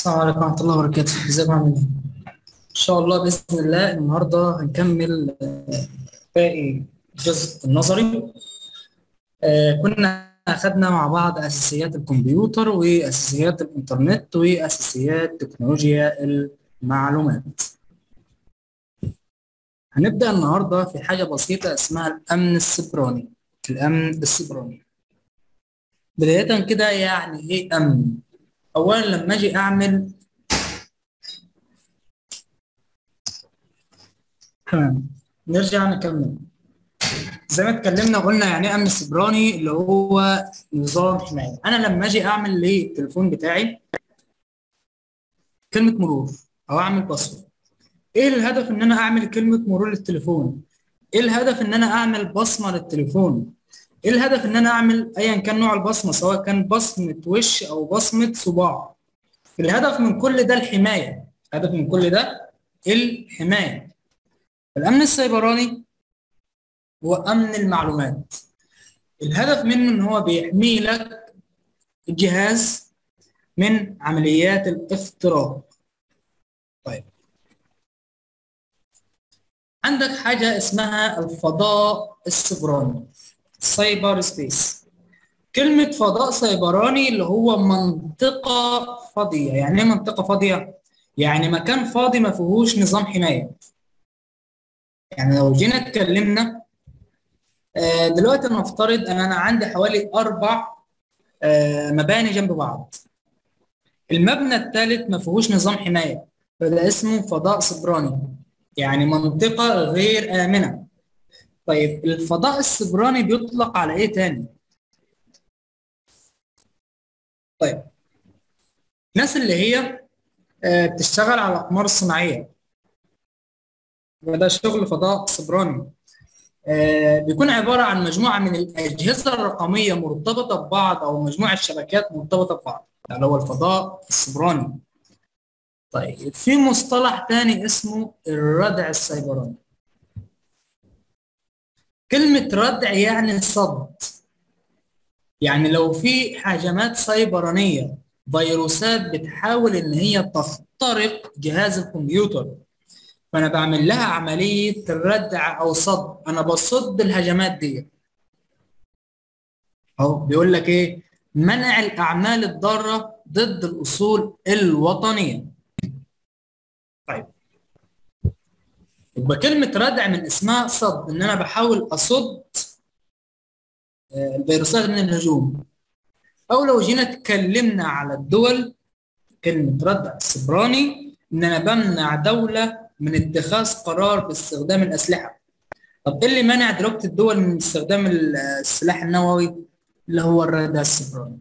السلام عليكم ورحمة الله وبركاته، ازيكم عاملين ايه؟ إن شاء الله بإذن الله النهاردة هنكمل باقي الجزء النظري. كنا أخدنا مع بعض أساسيات الكمبيوتر وأساسيات الإنترنت وأساسيات تكنولوجيا المعلومات. هنبدأ النهاردة في حاجة بسيطة اسمها الأمن السيبراني. الأمن السيبراني بداية كده يعني إيه أمن؟ أولا لما أجي أعمل تمام، نرجع نكمل زي ما اتكلمنا وقلنا يعني ايه امن سيبراني، اللي هو نظام حمايه. انا لما اجي اعمل للتليفون بتاعي كلمه مرور او اعمل باسورد، ايه الهدف ان انا اعمل كلمه مرور للتليفون؟ ايه الهدف ان انا اعمل بصمه للتليفون؟ ايه الهدف ان انا اعمل ايا كان نوع البصمه، سواء كان بصمه وش او بصمه صباع؟ الهدف من كل ده الحمايه. الهدف من كل ده الحمايه. الامن السيبراني هو امن المعلومات. الهدف منه ان هو بيحمي لك الجهاز من عمليات الاختراق. طيب، عندك حاجة اسمها الفضاء السيبراني، سايبر سبيس. كلمة فضاء سيبراني اللي هو منطقة فاضية. يعني ايه منطقة فاضية؟ يعني مكان فاضي ما فيهوش نظام حماية. يعني لو جينا اتكلمنا دلوقتي نفترض ان انا عندي حوالي 4 مباني جنب بعض. المبنى الثالث ما فيهوش نظام حماية، فده اسمه فضاء سيبراني، يعني منطقة غير آمنة. طيب الفضاء السيبراني بيطلق على إيه تاني؟ طيب، الناس اللي هي بتشتغل على الأقمار الصناعية، وده شغل فضاء سيبراني. بيكون عبارة عن مجموعة من الأجهزة الرقمية مرتبطة ببعض، أو مجموعة شبكات مرتبطة ببعض، اللي هو الفضاء السيبراني. طيب في مصطلح تاني اسمه الردع السيبراني. كلمة ردع يعني صد. يعني لو في هجمات سيبرانية، فيروسات بتحاول إن هي تخترق جهاز الكمبيوتر، فأنا بعمل لها عملية ردع أو صد. أنا بصد الهجمات دي. أهو بيقول لك إيه؟ منع الأعمال الضارة ضد الأصول الوطنية. طيب، يبقى كلمة ردع من اسمها صد، إن أنا بحاول أصد الفيروسات من الهجوم. أو لو جينا اتكلمنا على الدول، كلمة ردع سيبراني إن أنا بمنع دولة من اتخاذ قرار باستخدام الأسلحة. طب إيه اللي منع دلوقتي الدول من استخدام السلاح النووي؟ اللي هو الردع السيبراني.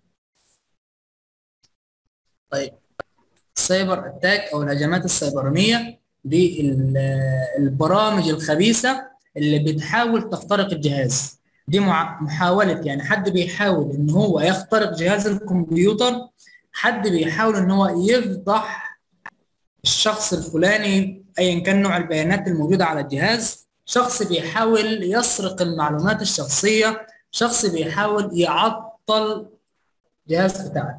طيب، السايبر أتاك أو الهجمات السيبرانية دي البرامج الخبيثة اللي بتحاول تخترق الجهاز. دي محاولة، يعني حد بيحاول إن هو يخترق جهاز الكمبيوتر، حد بيحاول إن هو يفضح الشخص الفلاني ايا كان نوع البيانات الموجوده على الجهاز، شخص بيحاول يسرق المعلومات الشخصيه، شخص بيحاول يعطل الجهاز بتاعك.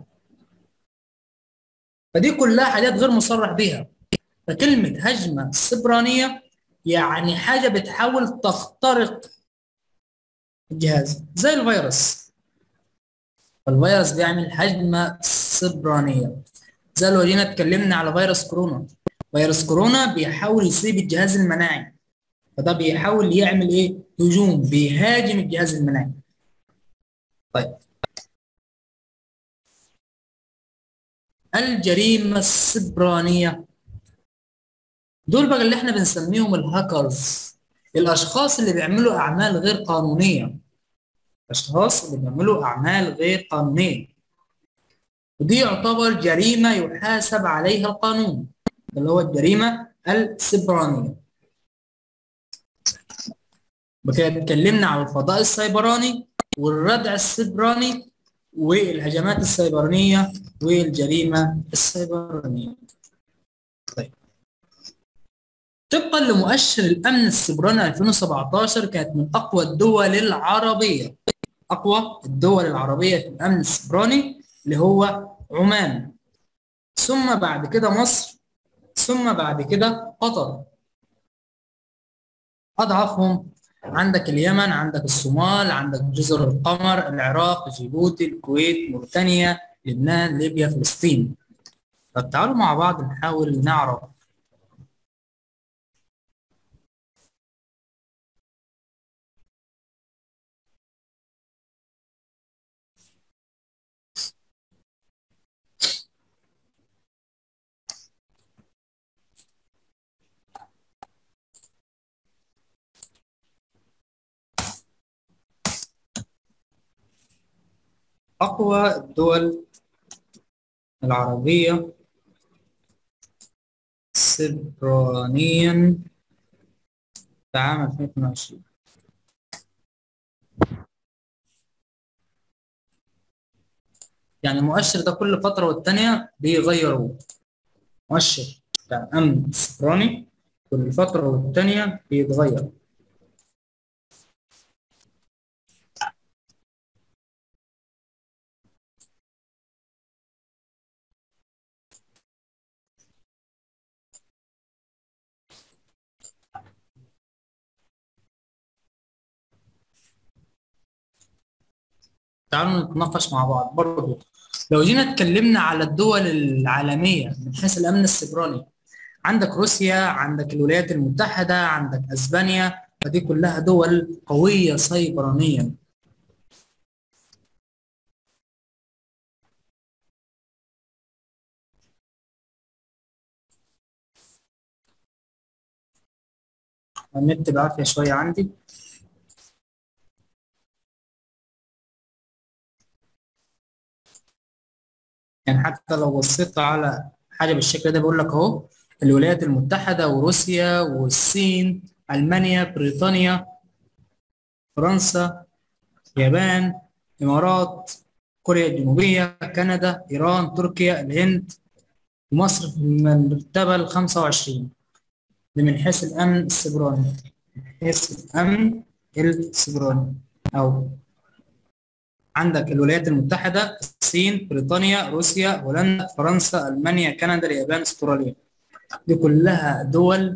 فدي كلها حاجات غير مصرح بيها. فكلمه هجمه سيبرانيه يعني حاجه بتحاول تخترق الجهاز زي الفيروس. الفيروس بيعمل هجمه سيبرانيه. زي لو جينا اتكلمنا على فيروس كورونا. فيروس كورونا بيحاول يصيب الجهاز المناعي، فده بيحاول يعمل ايه؟ هجوم، بيهاجم الجهاز المناعي. طيب، الجريمة السيبرانية دول بقى اللي احنا بنسميهم الهاكرز، الاشخاص اللي بيعملوا اعمال غير قانونية. الاشخاص اللي بيعملوا اعمال غير قانونية، ودي يعتبر جريمة يحاسب عليها القانون، اللي هو الجريمة السيبرانية. بكده اتكلمنا عن الفضاء السيبراني والردع السيبراني والهجمات السيبرانية والجريمة السيبرانية. طيب، طبقا لمؤشر الأمن السيبراني 2017 كانت من أقوى الدول العربية. أقوى الدول العربية في الأمن السيبراني اللي هو عمان، ثم بعد كده مصر، ثم بعد كده قطر. أضعفهم عندك اليمن، عندك الصومال، عندك جزر القمر، العراق، جيبوتي، الكويت، موريتانيا، لبنان، ليبيا، فلسطين. طب تعالوا مع بعض نحاول نعرف أقوى الدول العربية سيبرانيا في عام 2022. يعني المؤشر ده كل فترة والتانية بيغيروه. مؤشر بتاع الأمن السيبراني كل فترة والتانية بيتغير. تعالوا نتناقش مع بعض برضه. لو جينا اتكلمنا على الدول العالمية من حيث الأمن السيبراني، عندك روسيا، عندك الولايات المتحدة، عندك أسبانيا، فدي كلها دول قوية سيبرانيا. النت بعافية شوية عندي. يعني حتى لو بصيت على حاجة بالشكل ده بيقول لك أهو الولايات المتحدة وروسيا والصين، ألمانيا، بريطانيا، فرنسا، اليابان، الإمارات، كوريا الجنوبية، كندا، إيران، تركيا، الهند، ومصر في المرتبة ال 25. ده من حيث الأمن السيبراني. من حيث الأمن السيبراني. أو عندك الولايات المتحدة، الصين، بريطانيا، روسيا، هولندا، فرنسا، ألمانيا، كندا، اليابان، استراليا. دي كلها دول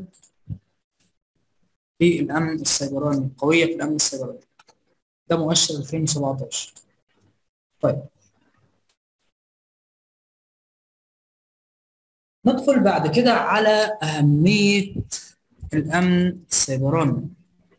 في الأمن السيبراني، قوية في الأمن السيبراني. ده مؤشر 2017. طيب ندخل بعد كده على أهمية الأمن السيبراني.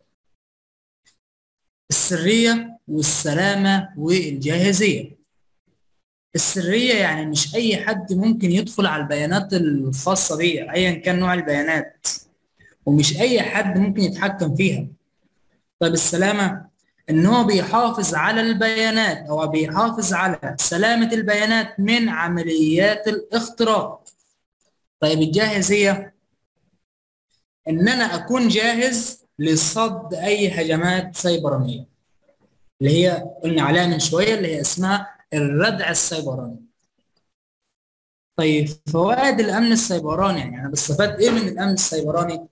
السرية والسلامة والجاهزية. السرية يعني مش أي حد ممكن يدخل على البيانات الخاصة بيه أيا كان نوع البيانات، ومش أي حد ممكن يتحكم فيها. طيب السلامة إن هو بيحافظ على البيانات أو بيحافظ على سلامة البيانات من عمليات الاختراق. طيب الجاهزية إن أنا أكون جاهز لصد أي هجمات سيبرانية، اللي هي قلنا عليها من شوية، اللي هي اسمها الردع السيبراني. طيب فوائد الأمن السيبراني، يعني أنا بستفاد إيه من الأمن السيبراني؟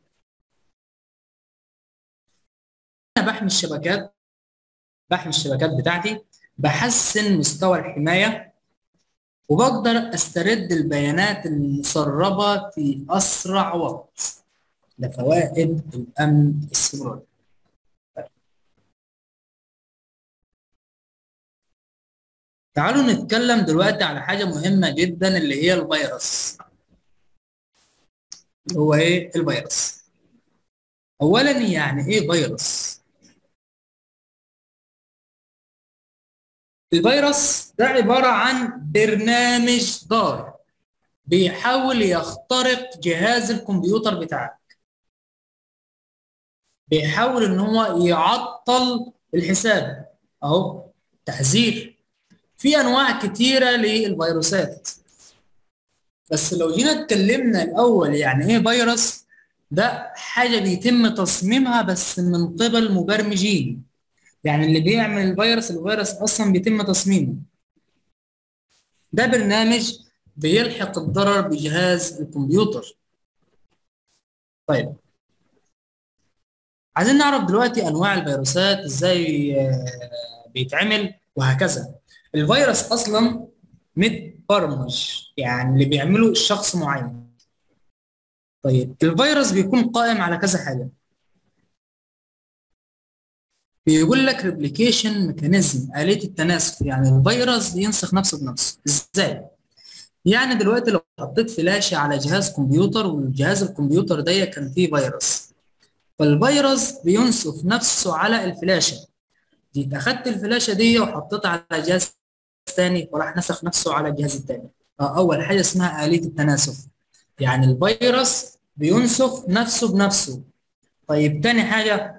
أنا بحمي الشبكات بتاعتي، بحسن مستوى الحماية، وبقدر استرد البيانات المسربة في أسرع وقت. ده فوائد الأمن السيبراني. تعالوا نتكلم دلوقتي على حاجة مهمة جدا اللي هي الفيروس. هو إيه الفيروس؟ أولا يعني إيه فيروس؟ الفيروس ده عبارة عن برنامج ضار بيحاول يخترق جهاز الكمبيوتر بتاعك، بيحاول ان هو يعطل الحساب. اهو تحذير. في انواع كتيره للفيروسات، بس لو جينا اتكلمنا الاول يعني ايه فيروس، ده حاجه بيتم تصميمها بس من قبل مبرمجين. يعني اللي بيعمل الفيروس اصلا بيتم تصميمه. ده برنامج بيلحق الضرر بجهاز الكمبيوتر. طيب عايزين نعرف دلوقتي انواع الفيروسات ازاي بيتعمل وهكذا. الفيروس اصلا متبرمج، يعني اللي بيعمله شخص معين. طيب الفيروس بيكون قائم على كذا حاجه. بيقول لك ريبليكيشن ميكانيزم، آلية التناسخ، يعني الفيروس بينسخ نفسه بنفسه. ازاي؟ يعني دلوقتي لو حطيت فلاشة على جهاز كمبيوتر، والجهاز الكمبيوتر ده كان فيه فيروس، فالفيروس بينسخ نفسه على الفلاشة دي. اخدت الفلاشة دي وحطيتها على جهاز تاني، وراح نسخ نفسه على الجهاز التاني. أول حاجة اسمها آلية التناسخ، يعني الفيروس بينسخ نفسه بنفسه. طيب تاني حاجة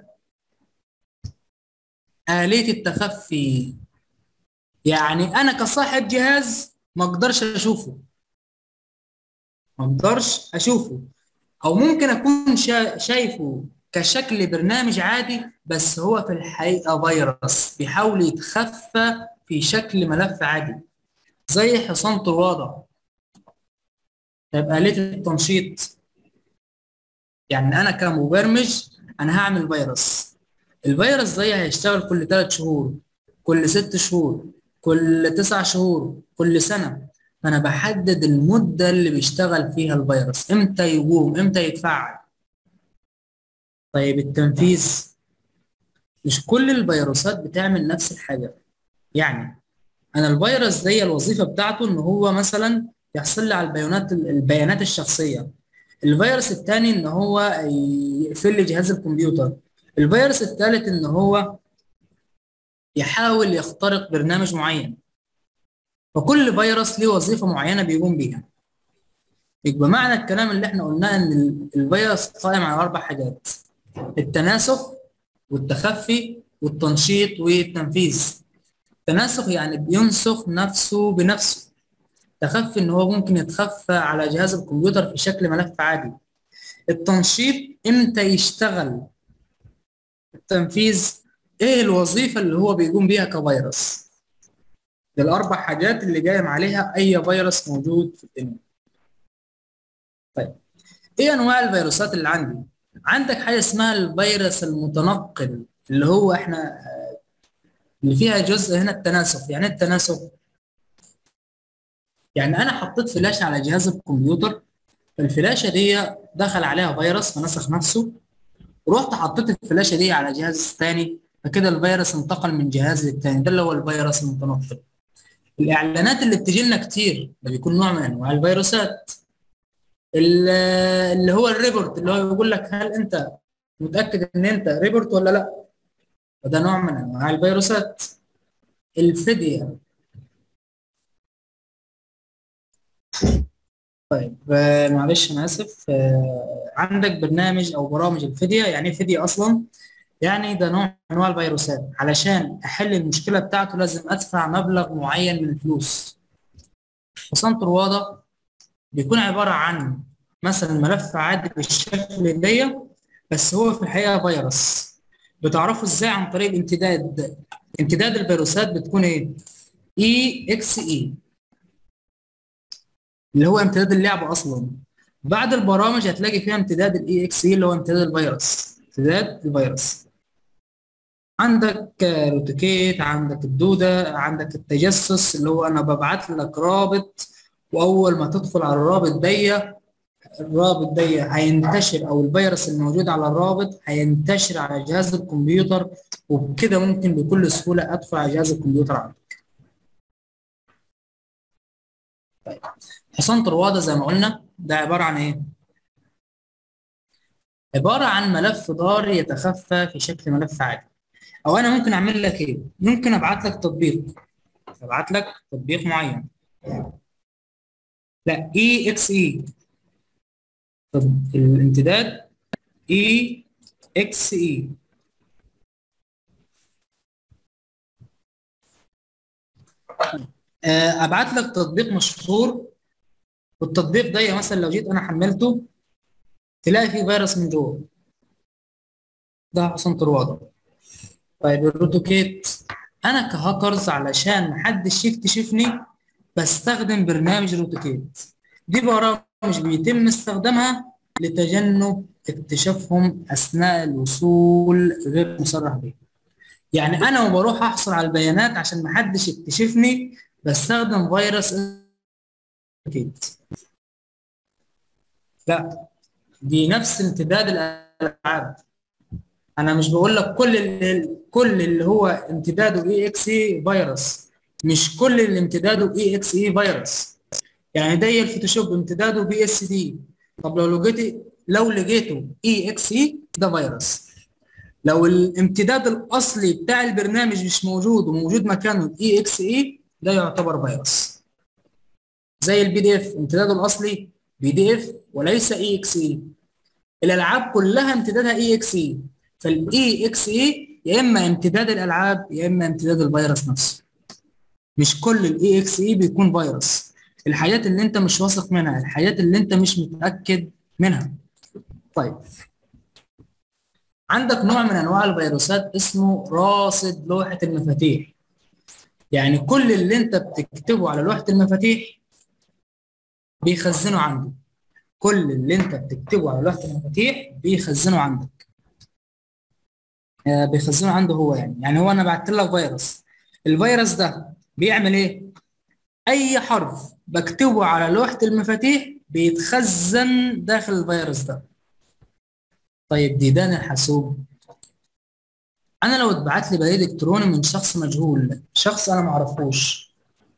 آلية التخفي، يعني أنا كصاحب جهاز ما أقدرش أشوفه، ما أقدرش أشوفه، أو ممكن أكون شايفه كشكل برنامج عادي، بس هو في الحقيقة فيروس بيحاول يتخفى في شكل ملف عادي زي حصان طروادة. طيب آلية التنشيط، يعني أنا كمبرمج أنا هعمل فيروس. الفيروس ده هيشتغل كل 3 شهور، كل 6 شهور، كل 9 شهور، كل سنة. فأنا بحدد المدة اللي بيشتغل فيها الفيروس، إمتى يقوم، إمتى يتفعل. طيب التنفيذ، مش كل الفيروسات بتعمل نفس الحاجة. يعني أنا الفيروس ده الوظيفة بتاعته إن هو مثلا يحصل لي على البيانات الشخصية. الفيروس الثاني إن هو يقفل لي جهاز الكمبيوتر. الفيروس الثالث إن هو يحاول يخترق برنامج معين. فكل فيروس له وظيفة معينة بيقوم بيها. يبقى معنى الكلام اللي احنا قلناه ان الفيروس قائم على 4 حاجات: التناسخ والتخفي والتنشيط والتنفيذ. التناسخ يعني بينسخ نفسه بنفسه. تخفي ان هو ممكن يتخفى على جهاز الكمبيوتر في شكل ملف عادي. التنشيط امتى يشتغل. التنفيذ ايه الوظيفة اللي هو بيقوم بيها كفيروس. دي ال4 حاجات اللي قايم عليها اي فيروس موجود في الدنيا. طيب ايه انواع الفيروسات اللي عندي؟ عندك حاجه اسمها الفيروس المتنقل، اللي هو احنا اللي فيها جزء هنا التناسخ. يعني ايه التناسخ؟ يعني انا حطيت فلاشه على جهاز الكمبيوتر، الفلاشه دي دخل عليها فيروس فنسخ نفسه، ورحت حطيت الفلاشه دي على جهاز ثاني، فكده الفيروس انتقل من جهاز للتاني. ده اللي هو الفيروس المتنقل. الاعلانات اللي بتجي لنا كتير ده بيكون نوع من انواع الفيروسات. اللي هو الريبورت، اللي هو يقول لك هل انت متاكد ان انت ريبورت ولا لا، وده نوع من انواع الفيروسات. الفدية، طيب معلش انا اسف. عندك برنامج او برامج الفدية. يعني ايه فدية اصلا؟ يعني ده نوع من انواع الفيروسات. علشان احل المشكله بتاعته لازم ادفع مبلغ معين من الفلوس. حصان طروادة بيكون عباره عن مثلا ملف عادي بالشكل دي، بس هو في الحقيقه فيروس. بتعرفه ازاي؟ عن طريق الامتداد. امتداد الفيروسات بتكون ايه؟ اي اكس اي، اللي هو امتداد اللعبه اصلا. بعد البرامج هتلاقي فيها امتداد الاي اكس اي اللي هو امتداد الفيروس. امتداد الفيروس عندك روتوكيت، عندك الدوده، عندك التجسس اللي هو انا ببعت لك رابط، واول ما تدخل على الرابط ده هينتشر، او الفيروس الموجود على الرابط هينتشر على جهاز الكمبيوتر، وبكده ممكن بكل سهوله ادخل على جهاز الكمبيوتر عندك. طيب حصان طروادة زي ما قلنا ده عباره عن ايه؟ عباره عن ملف ضار يتخفى في شكل ملف عادي. او انا ممكن اعمل لك ايه؟ ممكن ابعت لك تطبيق، ابعت لك تطبيق معين. لا اي اكس اي، طب الامتداد اي اكس اي. ابعت لك تطبيق مشهور، والتطبيق ده مثلا لو جيت انا حملته تلاقي فيه فيروس من جوه. ده حصان طروادة. طيب الروتوكيت، انا كهاكرز علشان محدش يكتشفني بستخدم برنامج روتوكيت. دي برامج بيتم استخدامها لتجنب اكتشافهم اثناء الوصول غير مصرح به. يعني انا وبروح احصل على البيانات عشان محدش يكتشفني بستخدم فيروس اكيد. لا، دي نفس امتداد الالعاب. انا مش بقول لك كل اللي هو امتداده اي اكس اي فيروس، مش كل اللي امتداده اي اكس اي فيروس. يعني ده الفوتوشوب امتداده بي اس دي. طب لو لقيته اي اكس اي ده فيروس. لو الامتداد الاصلي بتاع البرنامج مش موجود وموجود مكانه اي اكس اي ده يعتبر فيروس. زي البي دي اف امتداده الاصلي بي دي اف وليس اي اكس اي. الالعاب كلها امتدادها اي اكس اي، فالاي اكس اي يا اما امتداد الالعاب يا اما امتداد الفيروس نفسه. مش كل الاي اكس اي بيكون فيروس. الحاجات اللي انت مش واثق منها، الحاجات اللي انت مش متاكد منها. طيب، عندك نوع من انواع الفيروسات اسمه راصد لوحه المفاتيح. يعني كل اللي انت بتكتبه على لوحه المفاتيح بيخزنه عنده. كل اللي انت بتكتبه على لوحه المفاتيح بيخزنه عندك. بيخزنه عنده هو. يعني هو انا بعت لك فيروس. الفيروس ده بيعمل ايه؟ اي حرف بكتبه على لوحة المفاتيح بيتخزن داخل الفيروس ده. طيب ديدان الحاسوب، انا لو اتبعت لي بريد الكتروني من شخص مجهول، شخص انا ما اعرفوش،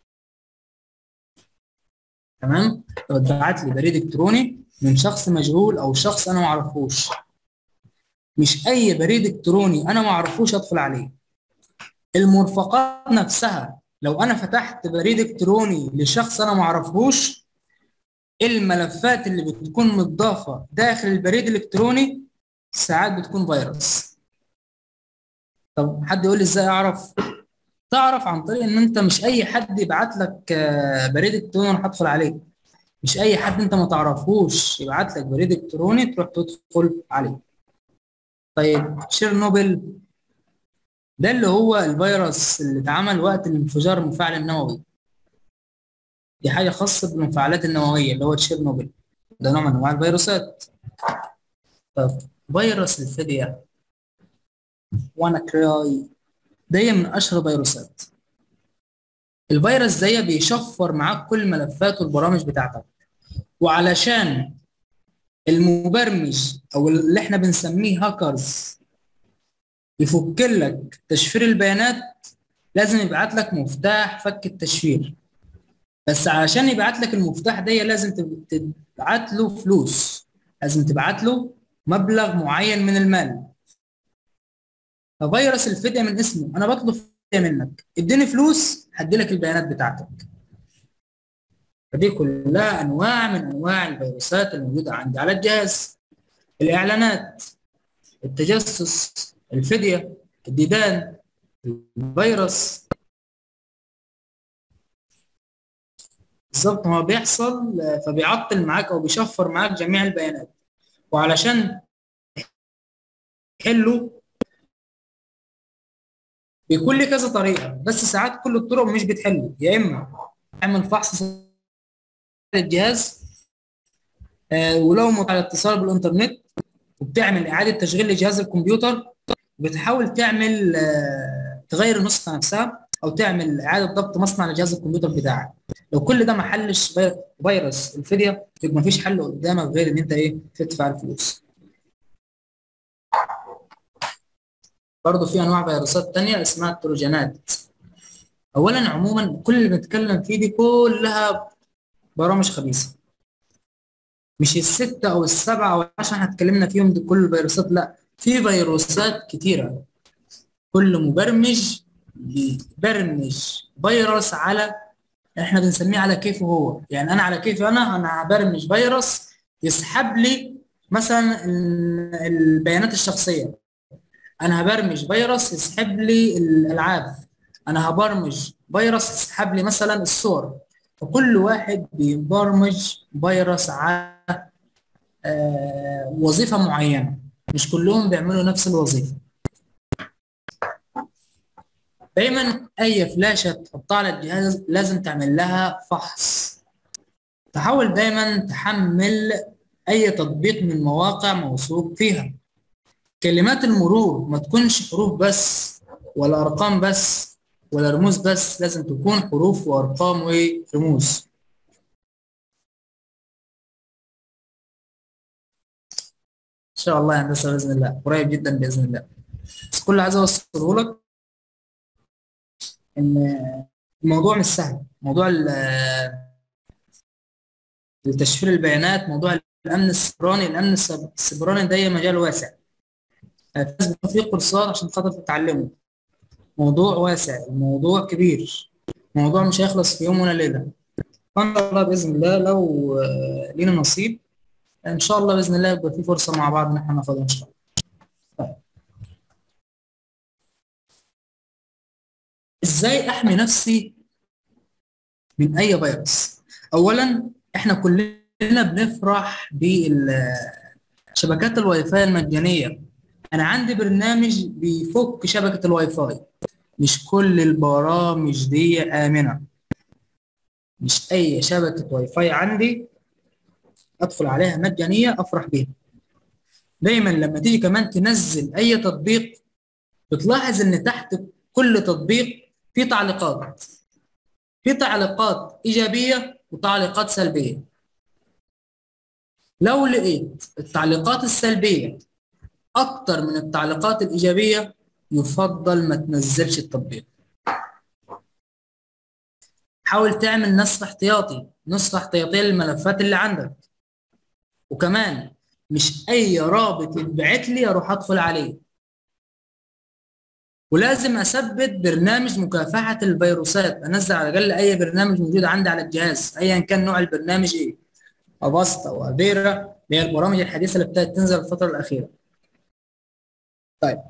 تمام؟ لو اتبعت لي بريد الكتروني من شخص مجهول او شخص انا ما اعرفوش، مش اي بريد الكتروني انا ما اعرفوش ادخل عليه. المرفقات نفسها لو انا فتحت بريد الكتروني لشخص انا ما اعرفوش، الملفات اللي بتكون متضافه داخل البريد الالكتروني ساعات بتكون فيروس. طب حد يقول لي ازاي اعرف؟ تعرف عن طريق ان انت مش اي حد يبعت لك بريد الكتروني وانا هدخل عليه. مش اي حد انت ما تعرفوش يبعت لك بريد الكتروني تروح تدخل عليه. طيب تشيرنوبل ده اللي هو الفيروس اللي اتعمل وقت الانفجار المفاعل النووي. دي حاجه خاصه بالمفاعلات النوويه اللي هو تشيرنوبل. ده نوع من انواع الفيروسات. طب فيروس الفدية وانا كراي ده من اشهر فيروسات. الفيروس ده بيشفر معاك كل الملفات والبرامج بتاعتك، وعلشان المبرمج او اللي احنا بنسميه هاكرز يفك لك تشفير البيانات لازم يبعت لك مفتاح فك التشفير. بس علشان يبعت لك المفتاح ده لازم تبعت له فلوس، لازم تبعت له مبلغ معين من المال. ففيروس الفدية من اسمه انا بطلب فدية منك، اديني فلوس هدي لك البيانات بتاعتك. فدي كلها انواع من انواع الفيروسات الموجوده عندي على الجهاز. الاعلانات، التجسس، الفدية، الديدان، الفيروس. بالظبط ما بيحصل فبيعطل معاك او بيشفر معاك جميع البيانات. وعلشان تحله بيكون لي كذا طريقه، بس ساعات كل الطرق مش بتحله. يا اما تعمل فحص للجهاز ولو على اتصال بالانترنت وبتعمل اعاده تشغيل لجهاز الكمبيوتر، بتحاول تعمل تغير النسخه نفسها او تعمل اعاده ضبط مصنع لجهاز الكمبيوتر بتاعك. لو كل ده ما حلش فيروس الفدية يبقى ما فيش حل قدامك غير ان انت تدفع الفلوس. برضه في انواع فيروسات تانية اسمها التروجانات. اولا عموما كل اللي بنتكلم فيه دي كلها برامج خبيثه، مش الستة او السبعة او العشرة احنا اتكلمنا فيهم دي كل الفيروسات. لا، في فيروسات كتيرة. كل مبرمج بيبرمج فيروس على احنا بنسميه على كيفه هو. يعني انا على كيفي انا هبرمج فيروس يسحب لي مثلا البيانات الشخصية. انا هبرمج فيروس يسحب لي الالعاب. انا هبرمج فيروس يسحب لي مثلا الصور. فكل واحد بيبرمج فيروس على وظيفة معينة، مش كلهم بيعملوا نفس الوظيفة. دايما اي فلاشة تحطها على الجهاز لازم تعمل لها فحص. تحاول دايما تحمل اي تطبيق من مواقع موثوق فيها. كلمات المرور ما تكونش حروف بس ولا ارقام بس، ولا رموز بس؟ لازم تكون حروف وارقام ورموز. ان شاء الله يا هندسه باذن الله قريب جدا باذن الله. بس كل اللي عايز اوصله لك ان الموضوع مش سهل. موضوع تشفير البيانات، موضوع الامن السيبراني ده مجال واسع. لازم في كورسات عشان خاطر تتعلمه. موضوع واسع، الموضوع كبير، موضوع مش هيخلص في يوم ولا ليله. فان شاء الله باذن الله لو لينا نصيب ان شاء الله باذن الله يبقى في فرصه مع بعض ان احنا ناخدها ان شاء الله. طيب. ازاي احمي نفسي من اي فيروس؟ اولا احنا كلنا بنفرح بشبكات الواي فاي المجانيه. انا عندي برنامج بيفك شبكه الواي فاي. مش كل البرامج دي امنه. مش اي شبكه واي فاي عندي ادخل عليها مجانيه افرح بيها. دايما لما تيجي كمان تنزل اي تطبيق بتلاحظ ان تحت كل تطبيق في تعليقات. في تعليقات ايجابيه وتعليقات سلبيه. لو لقيت التعليقات السلبيه اكتر من التعليقات الايجابيه يفضل ما تنزلش التطبيق. حاول تعمل نسخ احتياطيه للملفات اللي عندك. وكمان مش اي رابط يتبعت لي اروح ادخل عليه. ولازم اثبت برنامج مكافحه الفيروسات. انزل على الاقل اي برنامج موجود عندي على الجهاز ايا كان نوع البرنامج ايه. افاستا او افيرا اللي هي البرامج الحديثه اللي ابتدت تنزل الفتره الاخيره. طيب.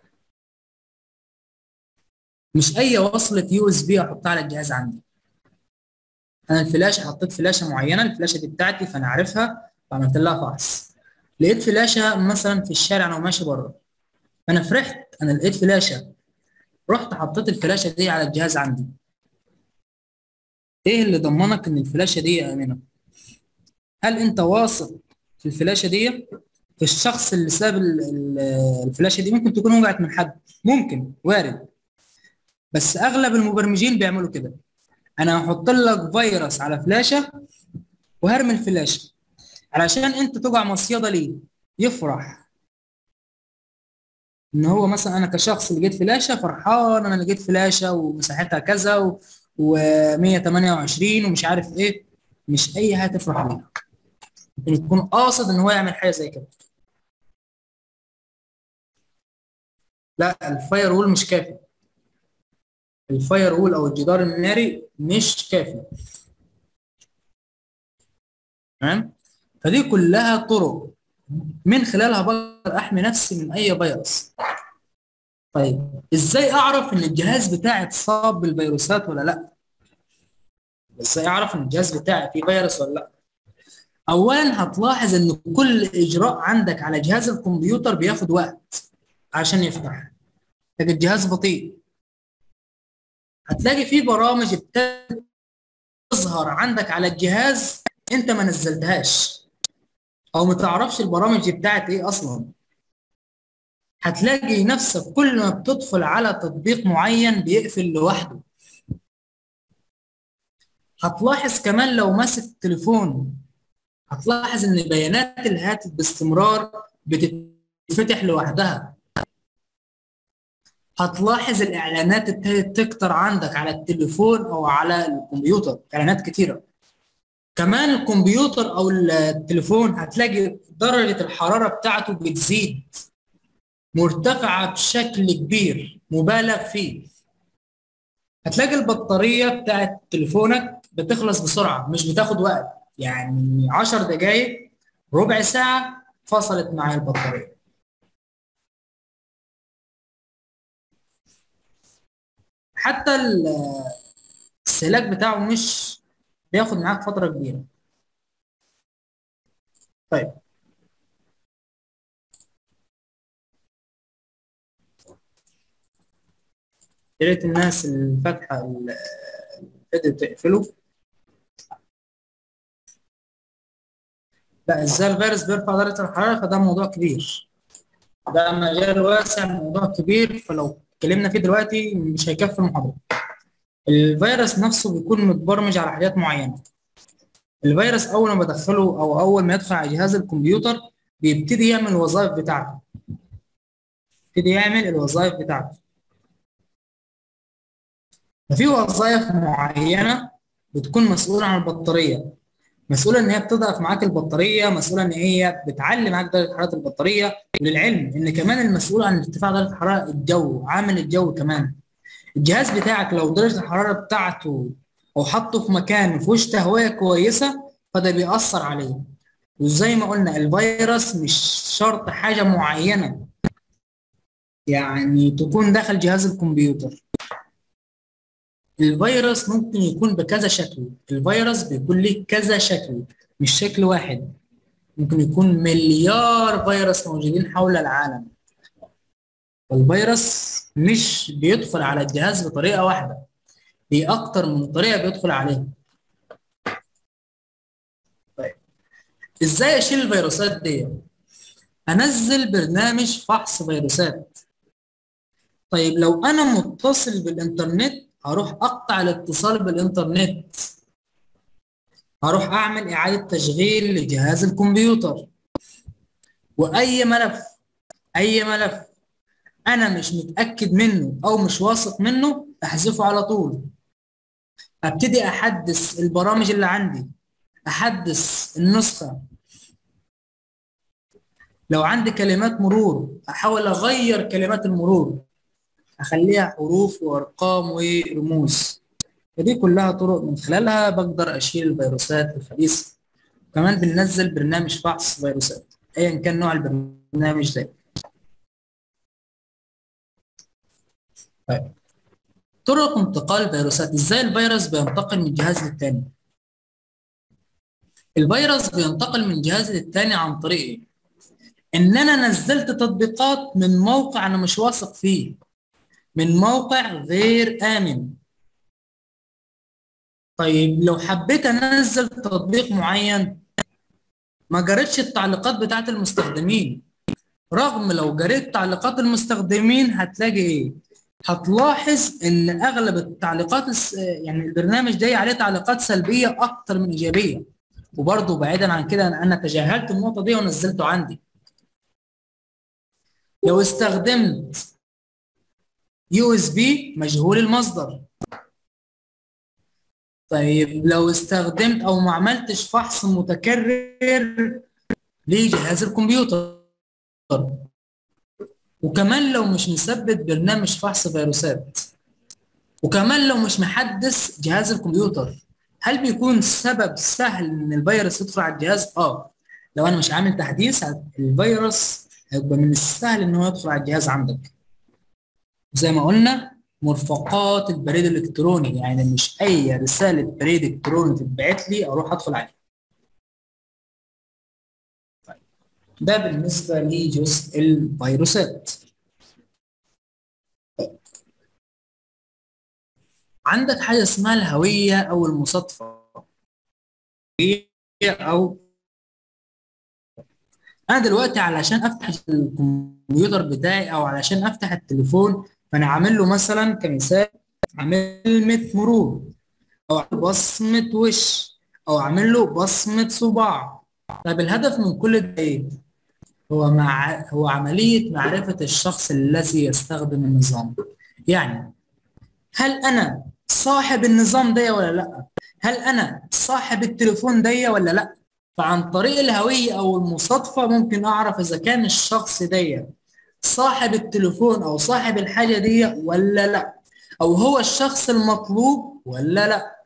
مش اي وصله يو اس بي احطها على الجهاز عندي. انا الفلاشه حطيت فلاشه معينه، الفلاشه دي بتاعتي فانا عارفها فعملت لها فحص. لقيت فلاشه مثلا في الشارع انا وماشي بره. انا فرحت، انا لقيت فلاشه، رحت حطيت الفلاشه دي على الجهاز عندي. ايه اللي ضمنك ان الفلاشه دي امنه؟ هل انت واثق في الفلاشه دي؟ في الشخص اللي ساب الفلاشه دي؟ ممكن تكون وقعت من حد، ممكن، وارد. بس اغلب المبرمجين بيعملوا كده. انا هحط لك فيروس على فلاشه وهرمي الفلاشه علشان انت تقع مصيده ليه، يفرح ان هو مثلا انا كشخص لقيت فلاشه فرحان، انا لقيت فلاشه ومساحتها كذا و128 ومش عارف ايه. مش اي حاجه تفرح بيها. ممكن يكون قاصد ان هو يعمل حاجه زي كده. لا، الفاير وول مش كافي. الفاير وول او الجدار الناري مش كافي. تمام. فدي كلها طرق من خلالها بقدر احمي نفسي من اي فيروس. طيب ازاي اعرف ان الجهاز بتاعي اتصاب بالفيروسات ولا لا؟ ازاي اعرف ان الجهاز بتاعي فيه فيروس ولا لا؟ اولا هتلاحظ ان كل اجراء عندك على جهاز الكمبيوتر بياخد وقت عشان يفتح. لكن الجهاز بطيء. هتلاقي فيه برامج بتظهر عندك على الجهاز انت ما نزلتهاش او ما تعرفش البرامج دي بتاعت ايه اصلا. هتلاقي نفسك كل ما بتدخل على تطبيق معين بيقفل لوحده. هتلاحظ كمان لو ماسك تليفون هتلاحظ ان بيانات الهاتف باستمرار بتتفتح لوحدها. هتلاحظ الاعلانات ابتدت تكتر عندك على التليفون او على الكمبيوتر، اعلانات كتيره. كمان الكمبيوتر او التليفون هتلاقي درجه الحراره بتاعته بتزيد، مرتفعه بشكل كبير مبالغ فيه. هتلاقي البطاريه بتاعت تليفونك بتخلص بسرعه، مش بتاخد وقت، يعني 10 دقائق ربع ساعه فصلت معايا البطاريه. حتى السلاك بتاعه مش بياخد معاك فتره كبيره. طيب. يا ريت الناس اللي فاتحه الفيديو تقفله. لا، ازاي الفيروس بيرفع درجه الحراره؟ فده موضوع كبير، ده مجال واسع، موضوع كبير. فلو اتكلمنا فيه دلوقتي مش هيكفي المحاضره. الفيروس نفسه بيكون متبرمج على حاجات معينه. الفيروس اول ما بدخله او اول ما يدخل على جهاز الكمبيوتر بيبتدي يعمل الوظائف بتاعته. ففي وظائف معينه بتكون مسؤوله عن البطاريه، مسؤوله ان هي بتضعف معاك البطاريه، مسؤوله ان هي بتعلي معاك درجه حراره البطاريه. وللعلم ان كمان المسؤول عن ارتفاع درجه حراره الجو، عامل الجو كمان. الجهاز بتاعك لو درجه الحراره بتاعته او حطه في مكان ما فيهوش تهويه كويسه فده بيأثر عليه. وزي ما قلنا الفيروس مش شرط حاجه معينه يعني تكون داخل جهاز الكمبيوتر. الفيروس ممكن يكون بكذا شكل. الفيروس بيكون ليه كذا شكل مش شكل واحد. ممكن يكون مليار فيروس موجودين حول العالم. والفيروس مش بيدخل على الجهاز بطريقة واحدة، دي أكتر من طريقة بيدخل عليها. طيب إزاي أشيل الفيروسات دي؟ أنزل برنامج فحص فيروسات. طيب لو أنا متصل بالإنترنت هروح أقطع الاتصال بالإنترنت، هروح أعمل إعادة تشغيل لجهاز الكمبيوتر. وأي ملف أنا مش متأكد منه أو مش واثق منه أحذفه على طول. ابتدي احدث البرامج اللي عندي، احدث النسخه. لو عندي كلمات مرور احاول اغير كلمات المرور، اخليها حروف وارقام ورموز. فدي كلها طرق من خلالها بقدر اشيل الفيروسات الخبيثه. كمان بننزل برنامج فحص فيروسات ايا كان نوع البرنامج ده. طيب طرق انتقال الفيروسات. ازاي الفيروس بينتقل من جهاز للتاني؟ الفيروس بينتقل من جهاز للتاني عن طريق ايه؟ ان انا نزلت تطبيقات من موقع انا مش واثق فيه، من موقع غير امن. طيب لو حبيت انزل تطبيق معين ما جريتش التعليقات بتاعت المستخدمين، رغم لو جريت تعليقات المستخدمين هتلاقي ايه؟ هتلاحظ ان اغلب التعليقات يعني البرنامج ده عليه تعليقات سلبيه اكتر من ايجابيه. وبرضه بعيدا عن كده انا تجاهلت النقطه دي ونزلته عندي. لو استخدمت USB مجهول المصدر. طيب لو استخدمت او ما عملتش فحص متكرر لجهاز الكمبيوتر. وكمان لو مش مثبت برنامج فحص فيروسات. وكمان لو مش محدث جهاز الكمبيوتر. هل بيكون سبب سهل ان الفيروس يدخل على الجهاز؟ لو انا مش عامل تحديث الفيروس هيبقى من السهل ان هو يدخل على الجهاز عندك. زي ما قلنا مرفقات البريد الالكتروني، يعني مش اي رساله بريد الكتروني تتبعت لي اروح ادخل عليها. طيب ده بالنسبه لجزء الفيروسات. عندك حاجه اسمها الهويه او المصادفه. او انا دلوقتي علشان افتح الكمبيوتر بتاعي او علشان افتح التليفون فانا عامل له مثلا كمثال عامل كلمه مرور او بصمه وش او عامل له بصمه صباع. طيب الهدف من كل ده ايه؟ هو عمليه معرفه الشخص الذي يستخدم النظام. يعني هل انا صاحب النظام ده ولا لا؟ هل انا صاحب التليفون ده ولا لا؟ فعن طريق الهويه او المصادفه ممكن اعرف اذا كان الشخص ده صاحب التليفون او صاحب الحاجه دي ولا لا، او هو الشخص المطلوب ولا لا.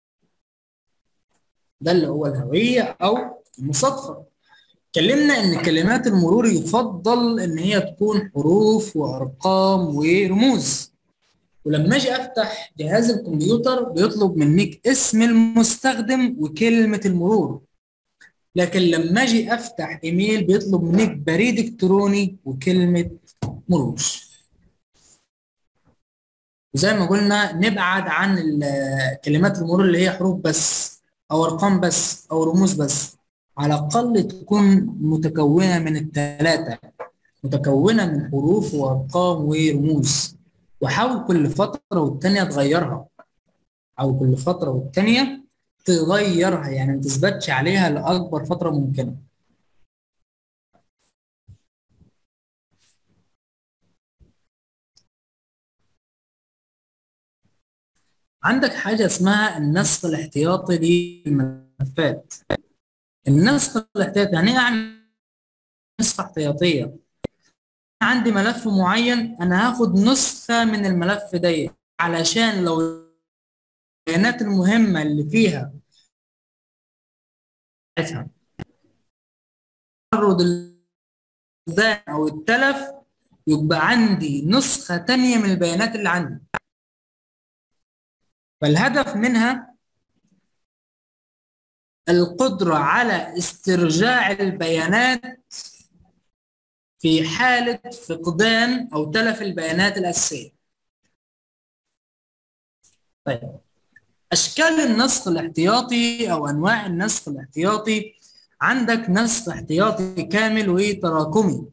ده اللي هو الهويه او المصادفه. اتكلمنا ان كلمات المرور يفضل ان هي تكون حروف وارقام ورموز. ولما اجي افتح جهاز الكمبيوتر بيطلب منك اسم المستخدم وكلمه المرور. لكن لما اجي افتح ايميل بيطلب منك بريد الكتروني وكلمه مرور. وزي ما قلنا نبعد عن كلمات المرور اللي هي حروف بس او ارقام بس او رموز بس. على الاقل تكون متكونه من الثلاثه، متكونه من حروف وارقام ورموز. وحاول كل فترة والتانية تغيرها، أو كل فترة والتانية تغيرها، يعني ما تثبتش عليها لأكبر فترة ممكنة. عندك حاجة اسمها النسخ الاحتياطي للملفات. النسخ الاحتياطي يعني ايه؟ يعني نسخة احتياطية. عندي ملف معين، انا هاخد نسخة من الملف ده علشان لو البيانات المهمة اللي فيها تعرض الفقدان او التلف، يبقى عندي نسخة تانية من البيانات اللي عندي. فالهدف منها القدرة على استرجاع البيانات في حالة فقدان أو تلف البيانات الأساسية. طيب، أشكال النسخ الاحتياطي أو أنواع النسخ الاحتياطي: عندك نسخ احتياطي كامل وتراكمي.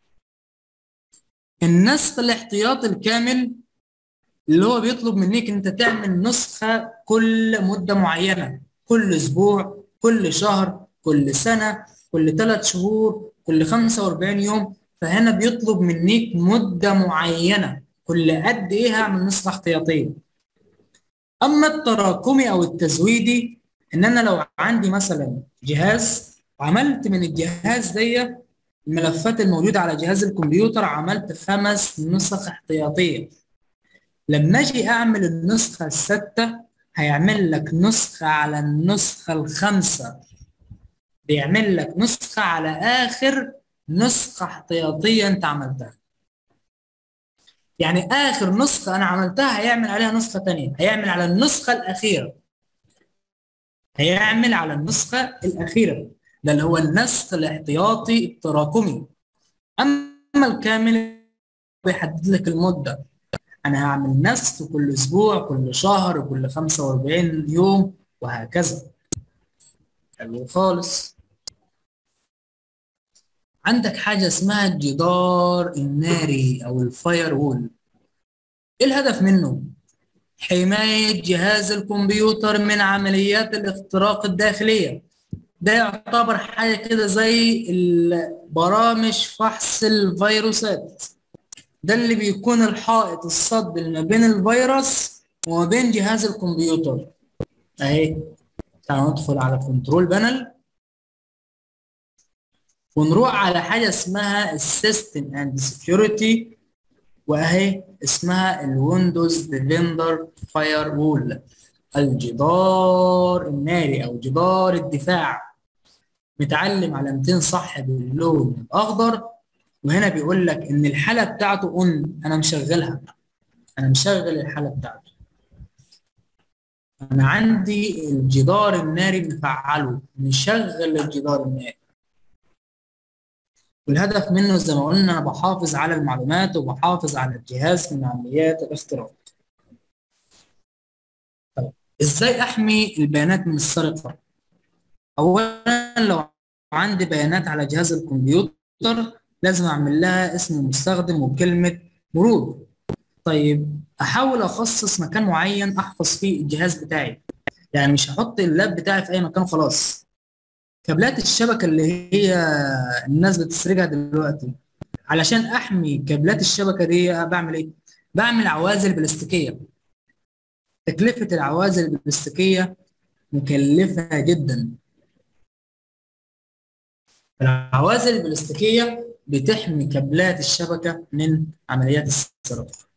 النسخ الاحتياطي الكامل اللي هو بيطلب منك أنت تعمل نسخة كل مدة معينة، كل أسبوع، كل شهر، كل سنة، كل 3 شهور، كل 45 يوم. فهنا بيطلب منك مدة معينة، كل قد إيه هعمل نسخة احتياطية. اما التراكمي او التزويدي، ان انا لو عندي مثلا جهاز وعملت من الجهاز دي الملفات الموجوده على جهاز الكمبيوتر، عملت 5 نسخ احتياطيه. لما اجي اعمل النسخه السادسه هيعمل لك نسخه على النسخه الخامسه، بيعمل لك نسخه على اخر نسخه احتياطيه انت عملتها. يعني اخر نسخه انا عملتها هيعمل عليها نسخه ثانيه، هيعمل على النسخه الاخيره، هيعمل على النسخة الأخيرة. ده اللي هو النسخ الاحتياطي التراكمي. أما الكامل بيحدد لك المدة، أنا هعمل نسخ كل أسبوع، كل شهر، كل 45 يوم، وهكذا. حلو خالص. عندك حاجة اسمها الجدار الناري أو الفاير وول. إيه الهدف منه؟ حماية جهاز الكمبيوتر من عمليات الاختراق الداخلية. ده يعتبر حاجة كده زي برامج فحص الفيروسات. ده اللي بيكون الحائط الصد اللي ما بين الفيروس وما بين جهاز الكمبيوتر. اهي، تعالوا ندخل على كنترول بانل ونروح على حاجة اسمها السيستم اند سكيورتي، واهي اسمها الويندوز ديفندر فاير وول، الجدار الناري او جدار الدفاع. متعلم على 200 صح باللون الاخضر، وهنا بيقول لك ان الحاله بتاعته اون، انا مشغلها، انا مشغل الحاله بتاعته. انا عندي الجدار الناري مفعله، مشغل الجدار الناري. والهدف منه زي ما قلنا انا بحافظ على المعلومات وبحافظ على الجهاز من عمليات الاختراق. طيب، ازاي احمي البيانات من السرقه؟ اولا لو عندي بيانات على جهاز الكمبيوتر لازم اعمل لها اسم المستخدم وكلمه مرور. طيب، احاول اخصص مكان معين احفظ فيه الجهاز بتاعي، يعني مش هحط اللاب بتاعي في اي مكان خلاص. كابلات الشبكه اللي هي الناس بتسرقها دلوقتي، علشان احمي كابلات الشبكه دي بعمل ايه؟ بعمل عوازل بلاستيكيه. تكلفه العوازل البلاستيكيه مكلفه جدا. العوازل البلاستيكيه بتحمي كابلات الشبكه من عمليات السرقه.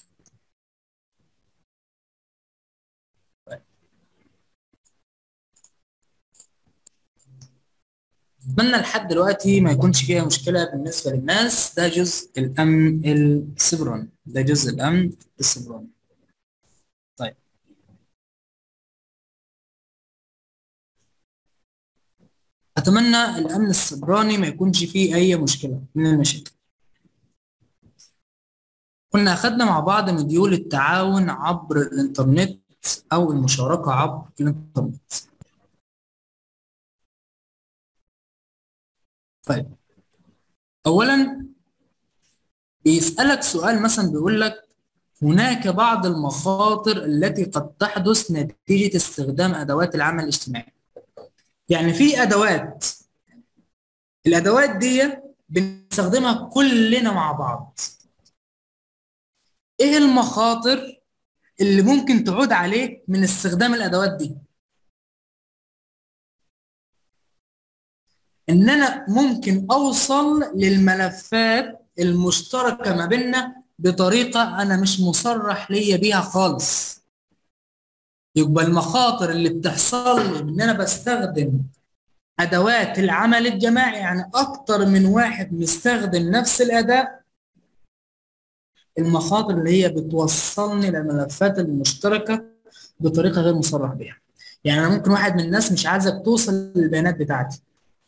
اتمنى لحد دلوقتي ما يكونش فيها مشكله بالنسبه للناس. ده جزء الامن السيبراني، ده جزء الامن السيبراني. طيب، اتمنى الامن السيبراني ما يكونش فيه اي مشكله من المشاكل. كنا اخذنا مع بعض مديول التعاون عبر الانترنت او المشاركه عبر الانترنت. طيب، اولا بيسالك سؤال، مثلا بيقول لك هناك بعض المخاطر التي قد تحدث نتيجة استخدام أدوات العمل الاجتماعي. يعني في أدوات، الأدوات دي بنستخدمها كلنا مع بعض. إيه المخاطر اللي ممكن تعود عليك من استخدام الأدوات دي؟ إن أنا ممكن أوصل للملفات المشتركة ما بيننا بطريقة أنا مش مصرح ليا بيها خالص. يبقى المخاطر اللي بتحصل لي إن أنا بستخدم أدوات العمل الجماعي، يعني أكتر من واحد مستخدم نفس الأداة، المخاطر اللي هي بتوصلني للملفات المشتركة بطريقة غير مصرح بيها. يعني أنا ممكن واحد من الناس مش عايزك توصل للبيانات بتاعتي،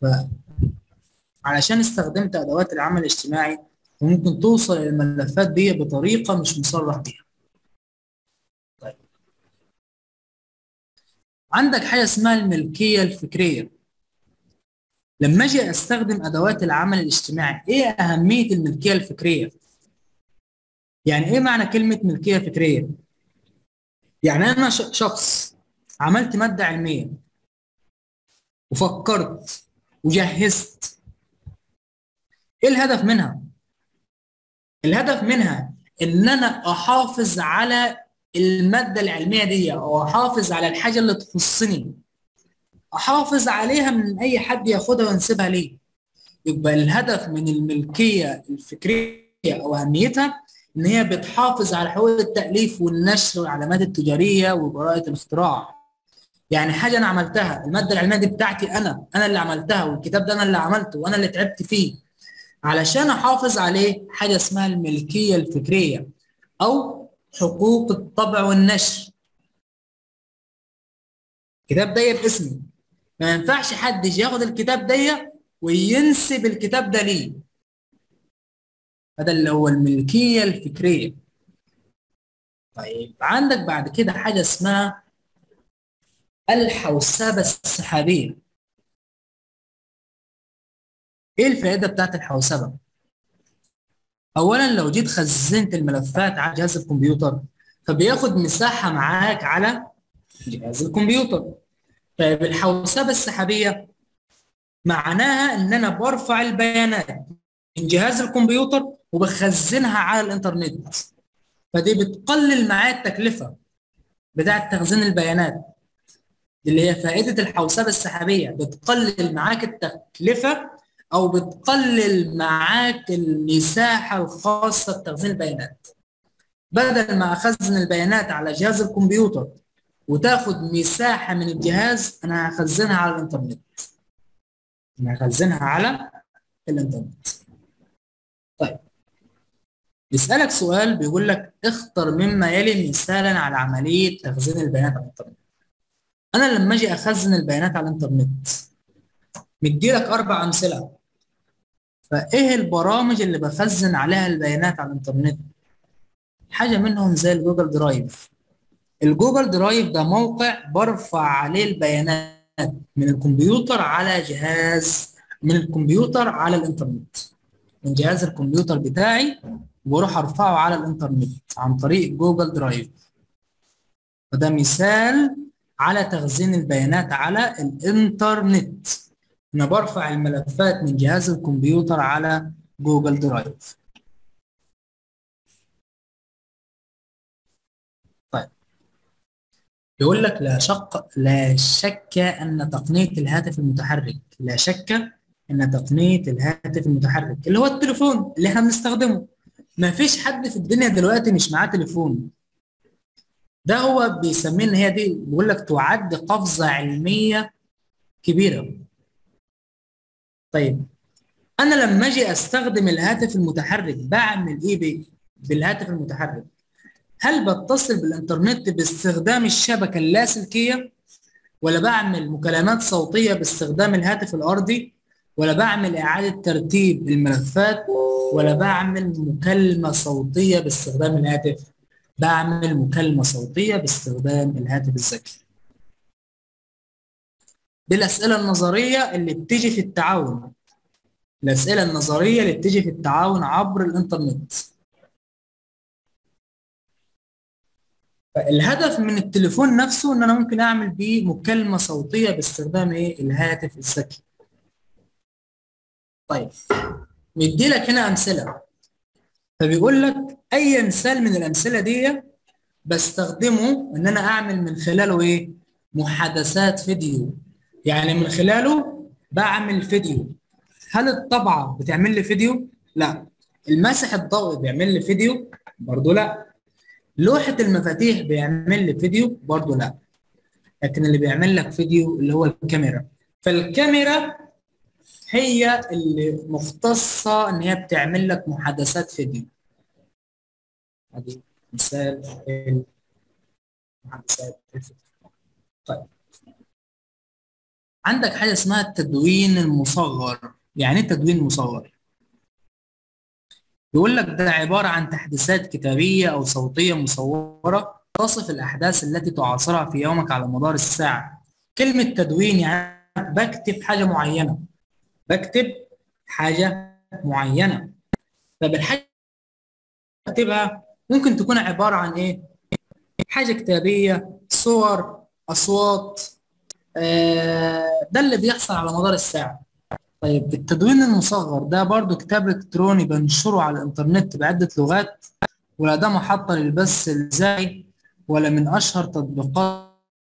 فعلشان استخدمت أدوات العمل الاجتماعي ممكن توصل للملفات دي بطريقة مش مصرح بيها. طيب، عندك حاجة اسمها الملكية الفكرية. لما أجي أستخدم أدوات العمل الاجتماعي، إيه أهمية الملكية الفكرية؟ يعني إيه معنى كلمة ملكية فكرية؟ يعني أنا شخص عملت مادة علمية وفكرت وجهزت، إيه الهدف منها؟ الهدف منها إن أنا أحافظ على المادة العلمية دي، أو أحافظ على الحاجة اللي تخصني، أحافظ عليها من أي حد ياخدها وينسبها ليه. يبقى الهدف من الملكية الفكرية أو أهميتها إن هي بتحافظ على حقوق التأليف والنشر والعلامات التجارية وبراءة الاختراع. يعني حاجة أنا عملتها، المادة العلمية دي بتاعتي أنا اللي عملتها، والكتاب ده أنا اللي عملته وأنا اللي تعبت فيه. علشان أحافظ عليه حاجة اسمها الملكية الفكرية أو حقوق الطبع والنشر. الكتاب ده باسمي، ما ينفعش حد يجي ياخد الكتاب ده وينسب الكتاب ده ليه. هذا اللي هو الملكية الفكرية. طيب، عندك بعد كده حاجة اسمها الحوسبة السحابية. ايه الفائدة بتاعت الحوسبة؟ اولا لو جيت خزنت الملفات على جهاز الكمبيوتر فبياخد مساحة معاك على جهاز الكمبيوتر. طيب، الحوسبة السحابية معناها ان انا برفع البيانات من جهاز الكمبيوتر وبخزنها على الانترنت، فدي بتقلل معايا التكلفة بتاعت تخزين البيانات. اللي هي فائدة الحوسبة السحابية، بتقلل معاك التكلفة أو بتقلل معاك المساحة الخاصة بتخزين البيانات. بدل ما أخزن البيانات على جهاز الكمبيوتر وتاخد مساحة من الجهاز، أنا هخزنها على الإنترنت. أنا هخزنها على الإنترنت. طيب، يسألك سؤال بيقول لك اختر مما يلي مثالا على عملية تخزين البيانات على الإنترنت. أنا لما أجي أخزن البيانات على الإنترنت مدي لك 4 أمثلة. فايه البرامج اللي بخزن عليها البيانات على الانترنت؟ حاجه منهم زي الجوجل درايف. الجوجل درايف ده موقع برفع عليه البيانات من الكمبيوتر على جهاز، من الكمبيوتر على الانترنت، من جهاز الكمبيوتر بتاعي واروح ارفعه على الانترنت عن طريق جوجل درايف. وده مثال على تخزين البيانات على الانترنت. انا برفع الملفات من جهاز الكمبيوتر على جوجل درايف. طيب، يقول لك لا شك ان تقنيه الهاتف المتحرك، لا شك ان تقنيه الهاتف المتحرك اللي هو التليفون اللي احنا بنستخدمه، ما فيش حد في الدنيا دلوقتي مش معاه تليفون. ده هو بيسميه ان هي دي، بيقول لك تعد قفزه علميه كبيره. طيب، انا لما اجي استخدم الهاتف المتحرك بعمل ايه بالهاتف المتحرك؟ هل بتصل بالانترنت باستخدام الشبكه اللاسلكيه، ولا بعمل مكالمات صوتيه باستخدام الهاتف الارضي، ولا بعمل اعاده ترتيب الملفات، ولا بعمل مكالمه صوتيه باستخدام الهاتف؟ بعمل مكالمه صوتيه باستخدام الهاتف الذكي. دي الاسئله النظريه اللي بتيجي في التعاون، الاسئله النظريه اللي بتيجي في التعاون عبر الانترنت. فالهدف من التليفون نفسه ان انا ممكن اعمل بيه مكالمه صوتيه باستخدام ايه؟ الهاتف الذكي. طيب مدي لك هنا امثله، فبيقول لك اي مثال من الامثله دي بستخدمه ان انا اعمل من خلاله ايه؟ محادثات فيديو، يعني من خلاله بعمل فيديو. هل الطبعه بتعمل لي فيديو؟ لا. المسح الضوئي بيعمل لي فيديو؟ برضه لا. لوحه المفاتيح بيعمل لي فيديو؟ برضه لا. لكن اللي بيعمل لك فيديو اللي هو الكاميرا. فالكاميرا هي اللي مختصه ان هي بتعمل لك محادثات فيديو. ادي مثال المحادثات الفيديو. طيب عندك حاجه اسمها التدوين المصغر. يعني ايه تدوين مصغر؟ بيقول لك ده عباره عن تحديثات كتابيه او صوتيه مصوره تصف الاحداث التي تعاصرها في يومك على مدار الساعه. كلمه تدوين يعني بكتب حاجه معينه، بكتب حاجه معينه. طب الحاجه اللي بكتبها ممكن تكون عباره عن ايه؟ حاجه كتابيه، صور، اصوات. ده اللي بيحصل على مدار الساعه. طيب التدوين المصغر ده برضو كتاب الكتروني بنشره على الانترنت بعدة لغات، ولا ده محطة للبث الإذاعي، ولا من أشهر تطبيقات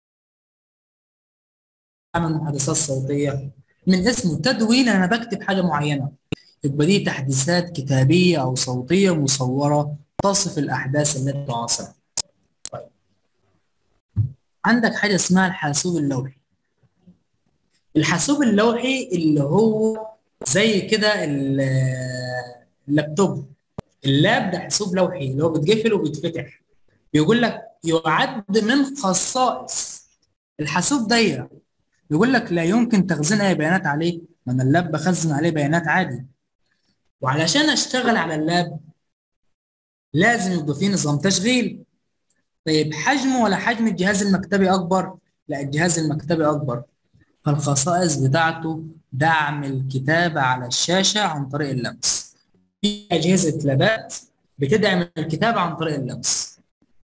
عمل محادثات صوتية؟ من اسمه تدوين أنا بكتب حاجة معينة، يبقى دي تحديثات كتابية أو صوتية مصورة تصف الأحداث التي تعاصرها. طيب عندك حاجة اسمها الحاسوب اللوحي. الحاسوب اللوحي اللي هو زي كده اللابتوب. اللاب ده حاسوب لوحي اللي هو بيتقفل وبيتفتح. بيقول لك يعد من خصائص الحاسوب ده، بيقول لك لا يمكن تخزين اي بيانات عليه. ما انا اللاب بخزن عليه بيانات عادي. وعلشان اشتغل على اللاب لازم يبقى فيه نظام تشغيل. طيب حجمه ولا حجم الجهاز المكتبي اكبر؟ لا الجهاز المكتبي اكبر. فالخصائص بتاعته دعم الكتابة على الشاشة عن طريق اللمس. في أجهزة لابات بتدعم الكتابة عن طريق اللمس.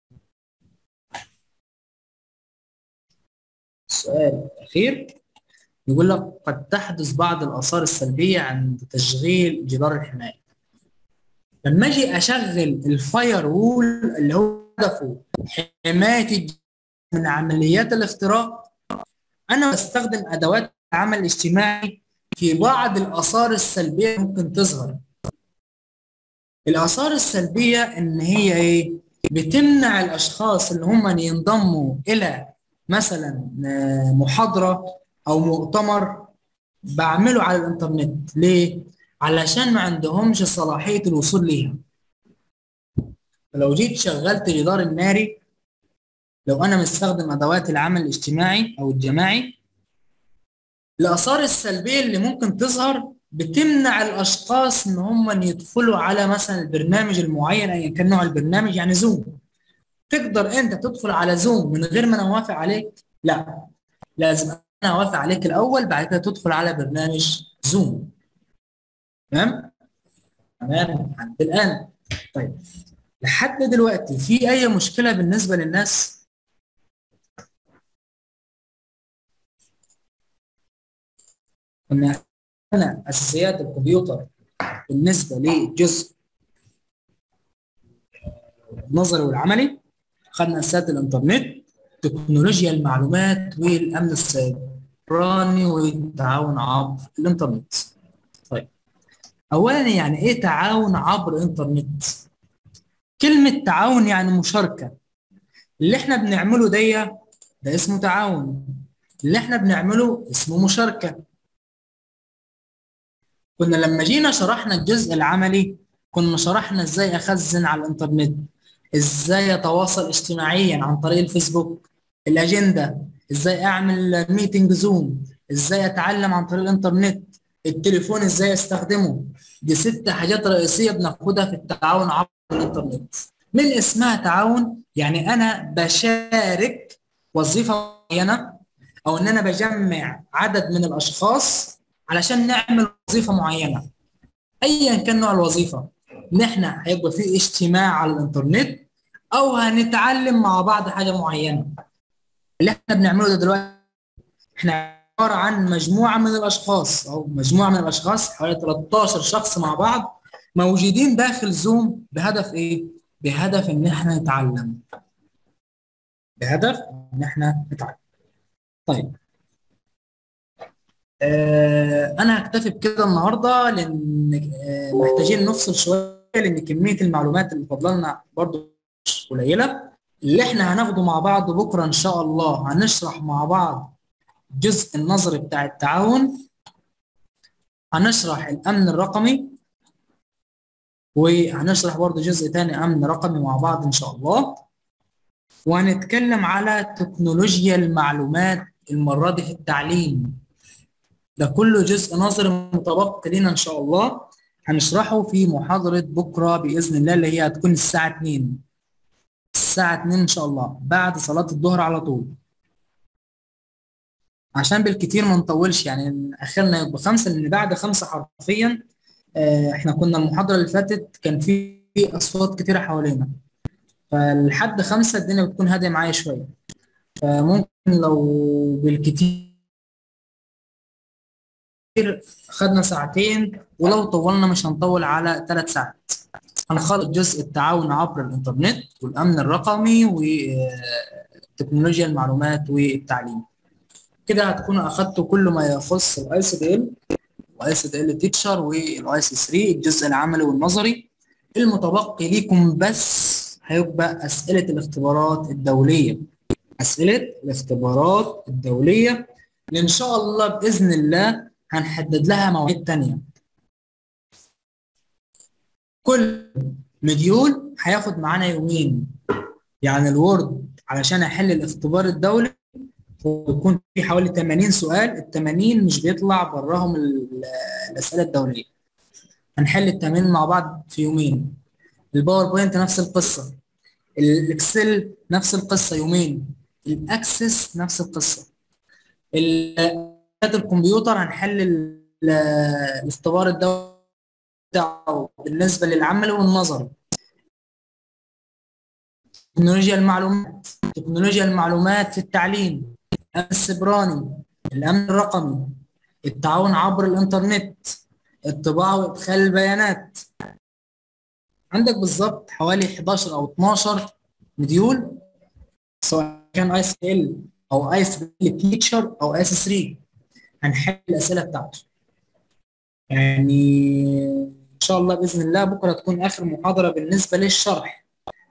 السؤال الأخير يقول لك قد تحدث بعض الآثار السلبية عند تشغيل جدار الحماية. لما أجي أشغل الفاير وول اللي هو هدفه حماية من عمليات الاختراق، أنا بستخدم أدوات العمل الاجتماعي. في بعض الآثار السلبية ممكن تظهر. الآثار السلبية إن هي إيه؟ بتمنع الأشخاص اللي هم ينضموا إلى مثلا محاضرة أو مؤتمر بعمله على الإنترنت. ليه؟ علشان ما عندهمش صلاحية الوصول ليها. فلو جيت شغلت جدار الناري، لو أنا مستخدم أدوات العمل الاجتماعي أو الجماعي، الآثار السلبية اللي ممكن تظهر بتمنع الاشخاص ان هم يدخلوا على مثلا البرنامج المعين ايا كان نوع البرنامج. يعني زوم، تقدر انت تدخل على زوم من غير ما انا اوافق عليك؟ لا، لازم انا اوافق عليك الاول بعد كده تدخل على برنامج زوم. تمام؟ تمام لحد الان. طيب لحد دلوقتي في اي مشكله بالنسبه للناس؟ ان انا اساسيات الكمبيوتر بالنسبه للجزء النظري والعملي، خدنا اساسيات الانترنت، تكنولوجيا المعلومات، والامن السيبراني، والتعاون عبر الانترنت. طيب اولا يعني ايه تعاون عبر انترنت؟ كلمه تعاون يعني مشاركه. اللي احنا بنعمله ده اسمه تعاون، اللي احنا بنعمله اسمه مشاركه. كنا لما جينا شرحنا الجزء العملي كنا شرحنا ازاي اخزن على الانترنت، ازاي اتواصل اجتماعيا عن طريق الفيسبوك، الاجنده، ازاي اعمل ميتنج زوم، ازاي اتعلم عن طريق الانترنت، التليفون ازاي استخدمه. دي 6 حاجات رئيسيه بناخدها في التعاون عبر الانترنت. من اسمها تعاون يعني انا بشارك وظيفه معينه، او ان انا بجمع عدد من الاشخاص علشان نعمل وظيفه معينه ايا كان نوع الوظيفه. ان احنا هيبقى في اجتماع على الانترنت او هنتعلم مع بعض حاجه معينه. اللي احنا بنعمله ده دلوقتي احنا عباره عن مجموعه من الاشخاص، او مجموعه من الاشخاص حوالي 13 شخص مع بعض موجودين داخل زوم بهدف ايه؟ بهدف ان احنا نتعلم. بهدف ان احنا نتعلم. طيب انا هكتفي بكده النهارده، لان محتاجين نفصل شويه، لان كميه المعلومات اللي فضلنا برضو مش قليله. اللي احنا هناخده مع بعض بكره ان شاء الله، هنشرح مع بعض الجزء النظري بتاع التعاون، هنشرح الامن الرقمي، وهنشرح برضو جزء تاني امن رقمي مع بعض ان شاء الله، وهنتكلم على تكنولوجيا المعلومات المره دي في التعليم. ده كله جزء نظري متبقي لينا ان شاء الله، هنشرحه في محاضرة بكرة بإذن الله، اللي هي هتكون الساعة 2. الساعة 2 إن شاء الله بعد صلاة الظهر على طول، عشان بالكتير ما نطولش، يعني آخرنا يبقى 5، لأن بعد 5 حرفيا إحنا كنا المحاضرة اللي فاتت كان في أصوات كتيرة حوالينا، فلحد 5 الدنيا بتكون هادية معايا شوية، فممكن لو بالكتير خدنا ساعتين، ولو طولنا مش هنطول على 3 ساعات. هنخلص جزء التعاون عبر الإنترنت والأمن الرقمي وتكنولوجيا المعلومات والتعليم. كده هتكونوا أخدتوا كل ما يخص الاي سي دي ال واي سي دي ال تيتشر والاي سي 3، الجزء العملي والنظري. المتبقي ليكم بس هيبقى أسئلة الاختبارات الدولية. أسئلة الاختبارات الدولية اللي إن شاء الله بإذن الله هنحدد لها مواعيد تانية. كل مديول هياخد معانا يومين، يعني الوورد علشان احل الاختبار الدولي ويكون في حوالي 80 سؤال، ال 80 مش بيطلع براهم الاسئله الدوليه. هنحل ال 80 مع بعض في يومين. الباوربوينت نفس القصه، الاكسل نفس القصه يومين، الاكسس نفس القصه. الكمبيوتر هنحل الاختبار الدولي بتاعه بالنسبه للعمل والنظري. تكنولوجيا المعلومات في التعليم، الأمن السيبراني، الأمن الرقمي، التعاون عبر الإنترنت، الطباعة وإدخال البيانات. عندك بالظبط حوالي 11 أو 12 مديول، سواء كان اي اس ال او اي اس ال تيتشر او اي اس 3. هنحل الأسئلة بتاعته. يعني إن شاء الله بإذن الله بكرة تكون آخر محاضرة بالنسبة للشرح.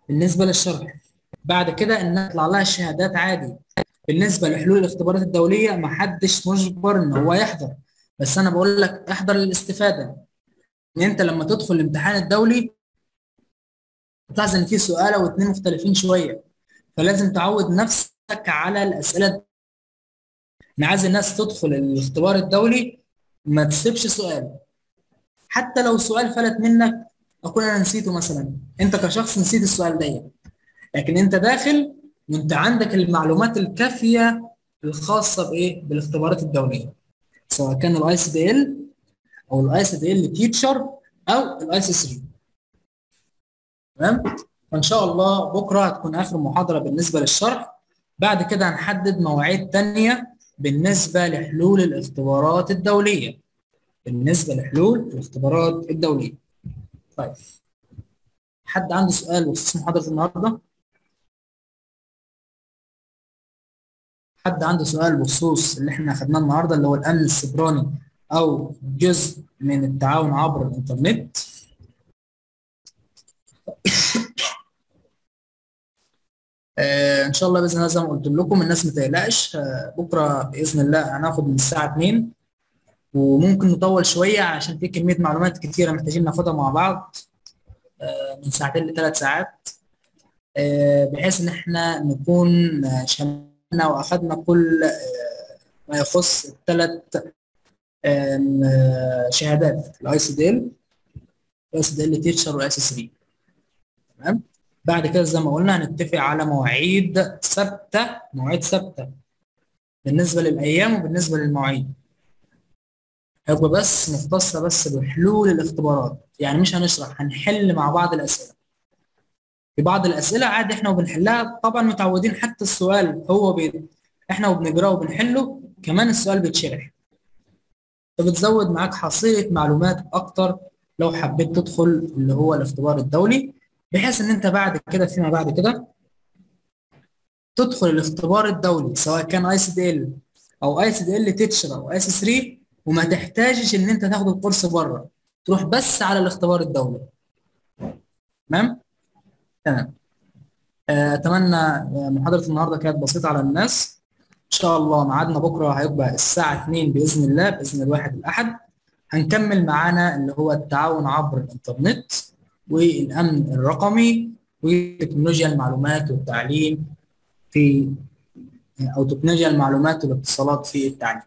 بعد كده ان يطلع لها الشهادات عادي. بالنسبه لحلول الاختبارات الدوليه ما حدش مجبر ان هو يحضر، بس انا بقول لك احضر للاستفاده. ان انت لما تدخل الامتحان الدولي تلاحظ ان في سؤال او اتنين مختلفين شويه، فلازم تعود نفسك على الاسئله. انا عايز الناس تدخل الاختبار الدولي ما تسيبش سؤال، حتى لو سؤال فلت منك اكون انا نسيته مثلا، انت كشخص نسيت السؤال ده، لكن انت داخل وانت عندك المعلومات الكافيه الخاصه بايه؟ بالاختبارات الدوليه، سواء كان الاي سي دي ال او الاي سي دي ال تيتشر او الاي سي 3. تمام؟ فان شاء الله بكره هتكون اخر محاضره بالنسبه للشرح. بعد كده هنحدد مواعيد تانية بالنسبه لحلول الاختبارات الدوليه. طيب، حد عنده سؤال بخصوص محاضره النهارده؟ حد عنده سؤال بخصوص اللي احنا اخدناه النهارده، اللي هو الامن السيبراني او جزء من التعاون عبر الانترنت؟ ان شاء الله باذن الله زي ما قلت لكم الناس ما تقلقش. بكره باذن الله هناخد من الساعه 2، وممكن نطول شويه عشان في كميه معلومات كتيره محتاجين ناخدها مع بعض، من ساعتين ل3 ساعات، بحيث ان احنا نكون شملنا واخدنا كل ما يخص الثلاث شهادات، الاي سي دي ال، الاي سي دي ال تيتشر والاي سي 3. تمام؟ بعد كده زي ما قلنا هنتفق على مواعيد ثابته بالنسبه للايام وبالنسبه للمواعيد، هيبقى بس مختصه بس بحلول الاختبارات، يعني مش هنشرح، هنحل مع بعض الاسئله. في بعض الاسئله عادي احنا وبنحلها طبعا متعودين، حتى السؤال احنا وبنقراه وبنحله كمان السؤال بيتشرح، فبتزود معاك حصيله معلومات اكتر لو حبيت تدخل اللي هو الاختبار الدولي، بحيث ان انت بعد كده فيما بعد كده تدخل الاختبار الدولي سواء كان اي سي دي ال او اي سي دي ال تيتشر او اي سي 3، وما تحتاجش ان انت تاخد الكورس بره، تروح بس على الاختبار الدولي. تمام. تمام. اتمنى محاضره النهارده كانت بسيطه على الناس. ان شاء الله ميعادنا بكره هيبقى الساعه 2 باذن الله، باذن الواحد الاحد. هنكمل معانا اللي هو التعاون عبر الانترنت والامن الرقمي وتكنولوجيا المعلومات والتعليم في او تكنولوجيا المعلومات والاتصالات في التعليم.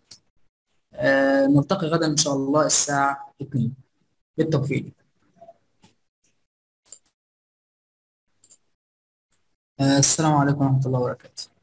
نلتقي غدا ان شاء الله الساعه 2. بالتوفيق. السلام عليكم ورحمه الله وبركاته.